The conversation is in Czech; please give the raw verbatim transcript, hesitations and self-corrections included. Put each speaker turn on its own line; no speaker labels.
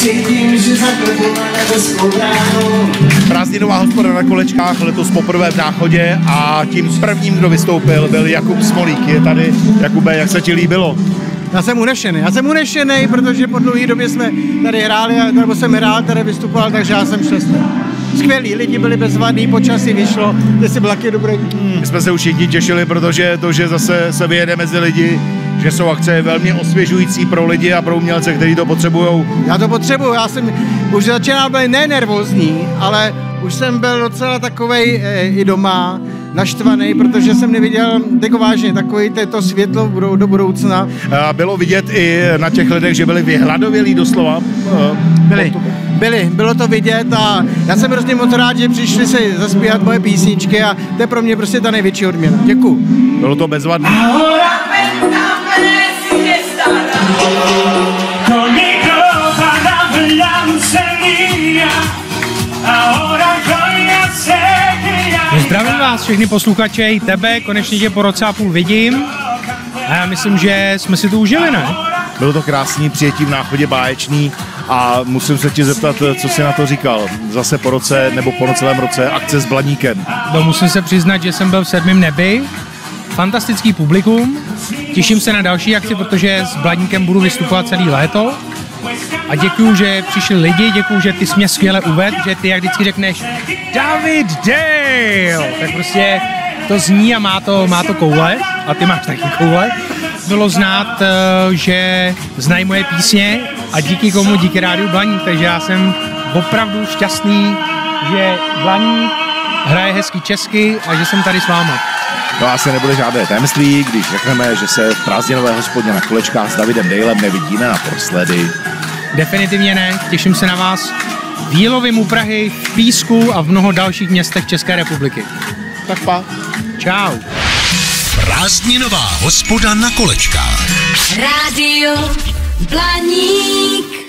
cítím, že zaklepu na nebeskou bránu.
Prázdninová hospoda na Kolečkách letos poprvé v Náchodě a tím prvním, kdo vystoupil, byl Jakub Smolík. Je tady. Jakube, jak se ti líbilo?
Já jsem unešený, já jsem unešený, protože po dlouhé době jsme tady hráli, nebo jsem hrál, tady vystupoval, takže já jsem šťastný. Skvělí, lidi byli bezvadní, počasí vyšlo, ty si byl taky dobrý.
Hmm. My jsme se už všichni těšili, protože to, že zase se vyjede mezi lidi, že jsou akce velmi osvěžující pro lidi a pro umělce, kteří to potřebují.
Já to potřebuju, já jsem už začínal být ne nervózní, ale už jsem byl docela takovej e, i doma, naštvaný, protože jsem neviděl jako vážně takový to světlo do budoucna.
Bylo vidět i na těch lidech, že byli vyhladovělí doslova.
Byli, byli, bylo to vidět a já jsem hrozně moc rád, že přišli si zaspívat moje písničky a to je pro mě prostě ta největší odměna. Děkuju.
Bylo to bezvadné.
Zdravím vás všechny posluchače, i tebe, konečně tě po roce a půl vidím a já myslím, že jsme si to užili, ne?
Bylo to krásný přijetí v Náchodě, báječný a musím se ti zeptat, co jsi na to říkal. Zase po roce nebo po celém roce akce s Blaníkem.
No, musím se přiznat, že jsem byl v sedmém nebi, fantastický publikum, těším se na další akci, protože s Blaníkem budu vystupovat celý léto. A děkuju, že přišli lidi, děkuju, že ty jsi mě skvěle uvedl, že ty jak vždycky řekneš David Dale, tak prostě to zní a má to, má to koule a ty máš taky koule. Bylo znát, že znají moje písně a díky komu, díky rádiu Blaník, takže já jsem opravdu šťastný, že Blaník hraje hezky česky a že jsem tady s váma.
To asi nebude žádné tajemství, když řekneme, že se v prázdninové hospodě na Kolečkách s Davidem Dalem nevidíme naposledy.
Definitivně ne, těším se na vás v Jílově u Prahy, v Písku a v mnoho dalších městech České republiky.
Tak pa.
Čau.
Prázdninová hospoda na Kolečkách.
Rádio Blaník.